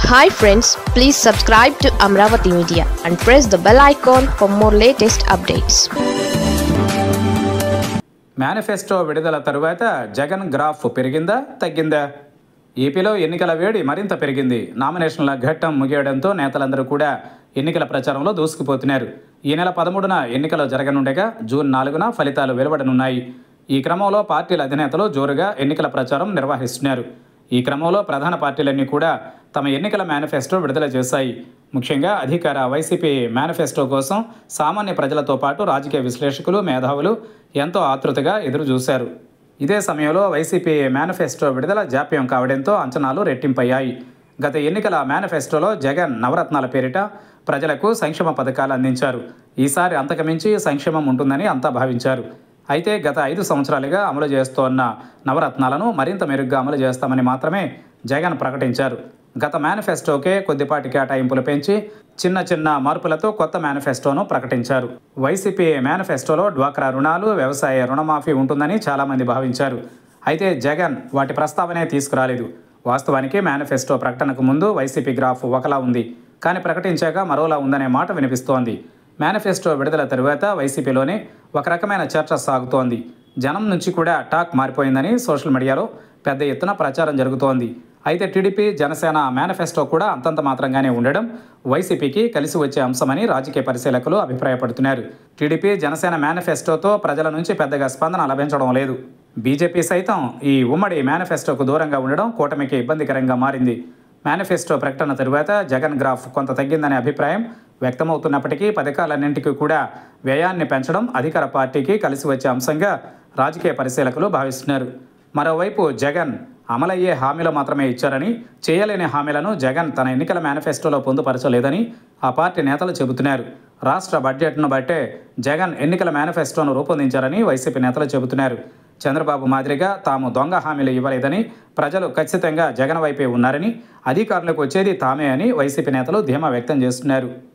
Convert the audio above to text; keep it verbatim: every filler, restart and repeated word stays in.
Hi friends, please subscribe to Amravati Media and press the bell icon for more latest updates. Manifesto విడుదల తరువాత Jagan graph పెరిగిందా తగ్గిందా? ఏపీలో ఎన్నికల వేడి మరింత పెరిగింది. నామినేషన్ల ఘట్టం ముగియడంతో నేతలందరూ కూడా ఎన్నికల ప్రచారంలో దూసుకుపోతున్నారు. ఈ నెల పదమూడున ఎన్నికలు జరగనుండగా జూన్ నాలుగున ఫలితాలు వెలువడనున్నాయి. ఈ క్రమంలో పార్టీల అధినేతలు జోరుగా ఎన్నికల ప్రచారం నిర్వహిస్తున్నారు. ఈ క్రమంలో ప్రధాన పార్టీలన్నీ కూడా తమ ఎన్నికల మేనిఫెస్టో విడుదల చేశాయి. ముఖ్యంగా అధికార వైసీపీ మేనిఫెస్టో కోసం సామాన్య ప్రజలతో పాటు రాజకీయ విశ్లేషకులు, మేధావులు ఎంతో ఆతృతగా ఎదురు చూశారు. ఇదే సమయంలో వైసీపీ మేనిఫెస్టో విడుదల జాప్యం కావడంతో అంచనాలు రెట్టింపయ్యాయి. గత ఎన్నికల మేనిఫెస్టోలో జగన్ నవరత్నాల పేరిట ప్రజలకు సంక్షేమ పథకాలు అందించారు. ఈసారి అంతకుమించి సంక్షేమం ఉంటుందని అంతా భావించారు. అయితే గత ఐదు సంవత్సరాలుగా అమలు చేస్తోన్న నవరత్నాలను మరింత మెరుగ్గా అమలు చేస్తామని మాత్రమే జగన్ ప్రకటించారు. గత మేనిఫెస్టోకే కొద్దిపాటి కేటాయింపులు పెంచి చిన్న చిన్న మార్పులతో కొత్త మేనిఫెస్టోను ప్రకటించారు. వైసీపీ మేనిఫెస్టోలో డ్వాక్రా రుణాలు, వ్యవసాయ రుణమాఫీ ఉంటుందని చాలామంది భావించారు. అయితే జగన్ వాటి ప్రస్తావనే తీసుకురాలేదు. వాస్తవానికి మేనిఫెస్టో ప్రకటనకు ముందు వైసీపీ గ్రాఫ్ ఒకలా ఉంది, కానీ ప్రకటించాక మరోలా ఉందనే మాట వినిపిస్తోంది. మేనిఫెస్టో విడుదల తరువాత వైసీపీలోనే ఒక రకమైన చర్చ సాగుతోంది. జనం నుంచి కూడా టాక్ మారిపోయిందని సోషల్ మీడియాలో పెద్ద ఎత్తున ప్రచారం జరుగుతోంది. అయితే టీడీపీ, జనసేన మేనిఫెస్టో కూడా అంతంత మాత్రంగానే ఉండడం వైసీపీకి కలిసి వచ్చే అంశమని రాజకీయ పరిశీలకులు అభిప్రాయపడుతున్నారు. టీడీపీ, జనసేన మేనిఫెస్టోతో ప్రజల నుంచి పెద్దగా స్పందన లభించడం లేదు. బీజేపీ సైతం ఈ ఉమ్మడి మేనిఫెస్టోకు దూరంగా ఉండడం కూటమికి ఇబ్బందికరంగా మారింది. మేనిఫెస్టో ప్రకటన తరువాత జగన్ గ్రాఫ్ కొంత తగ్గిందనే అభిప్రాయం వ్యక్తమవుతున్నప్పటికీ పథకాలన్నింటికీ కూడా వ్యయాన్ని పెంచడం అధికార పార్టీకి కలిసి వచ్చే అంశంగా రాజకీయ పరిశీలకులు భావిస్తున్నారు. మరోవైపు జగన్ అమలయ్యే హామీలు మాత్రమే ఇచ్చారని, చేయలేని హామీలను జగన్ తన ఎన్నికల మేనిఫెస్టోలో పొందుపరచలేదని ఆ పార్టీ నేతలు చెబుతున్నారు. రాష్ట్ర బడ్జెట్ను బట్టే జగన్ ఎన్నికల మేనిఫెస్టోను రూపొందించారని వైసీపీ నేతలు చెబుతున్నారు. చంద్రబాబు మాదిరిగా తాము దొంగ హామీలు ఇవ్వలేదని, ప్రజలు ఖచ్చితంగా జగన్ వైపే ఉన్నారని, అధికారులకు వచ్చేది తామే అని వైసీపీ నేతలు ధీమా వ్యక్తం చేస్తున్నారు.